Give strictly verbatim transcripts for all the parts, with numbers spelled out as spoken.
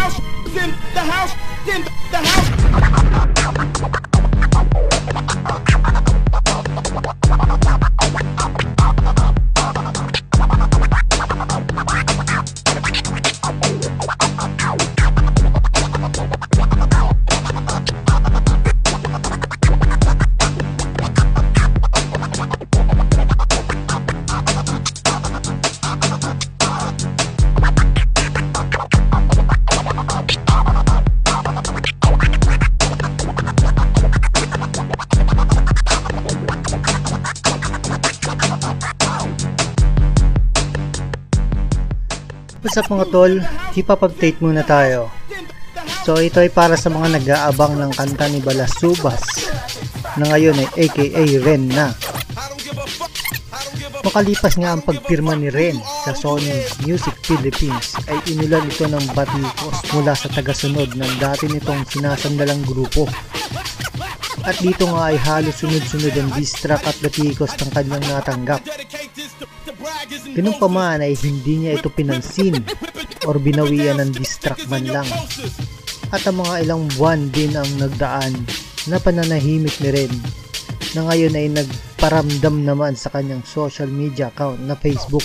house, in the house, in the house. What's up mga tol, keep up update muna tayo. So ito ay para sa mga nag-aabang ng kanta ni Balasubas na ngayon ay aka Ren na. Makalipas nga ang pagpirma ni Ren sa Sony Music Philippines ay inulan ito ng batikos mula sa tagasunod ng dati nitong sinasandalang grupo. At dito nga ay halos sunod-sunod ang diss track at batikos ng kanyang natanggap. Ganun pa man ay hindi niya ito pinansin or binawian ng diss track man lang. At ang mga ilang buwan din ang nagdaan na pananahimik ni Ren na ngayon ay nagparamdam naman sa kanyang social media account na Facebook.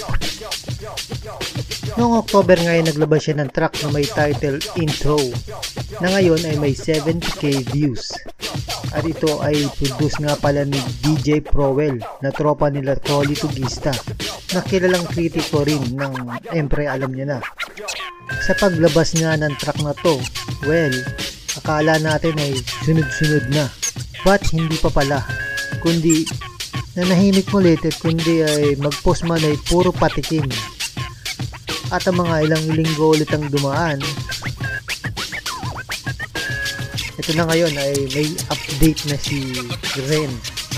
Noong October nga ay naglabas siya ng track na may title Intro na ngayon ay may seventy K views. At ito ay produce nga pala ni D J Prowell na tropa nila Tolly Tugista na kilalang kritiko rin ng empre alam niya na. Sa paglabas nga ng track na to, well, akala natin ay sunod-sunod na. But hindi pa pala, kundi nanahimik ulit at kundi ay mag-post man ay puro patikim. At ang mga ilang linggo ulit ang dumaan, ito na ngayon ay may update na si Ren.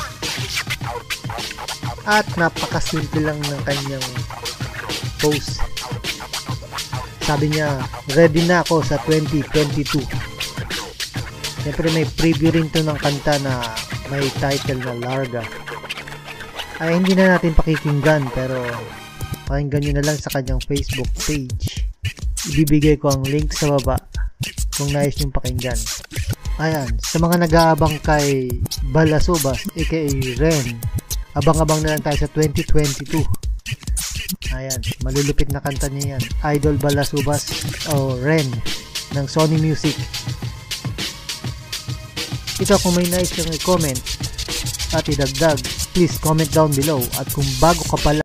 At napakasimple lang ng kanyang post. Sabi niya, ready na ako sa twenty twenty-two. Siyempre may preview rin to ng kanta na may title na Larga. Ay hindi na natin pakikinggan pero pakinggan nyo na lang sa kanyang Facebook page. Ibibigay ko ang link sa baba kung nais nyo pakinggan. Ayan, sa mga nag-aabang kay Balasubas aka Ren, abang-abang na lang tayo sa twenty twenty-two. Ayan, malulupit na kanta niya yan, Idol Balasubas o Ren ng Sony Music. Ito kung may nais kang i-comment at idagdag, please comment down below. At kung bago ka pala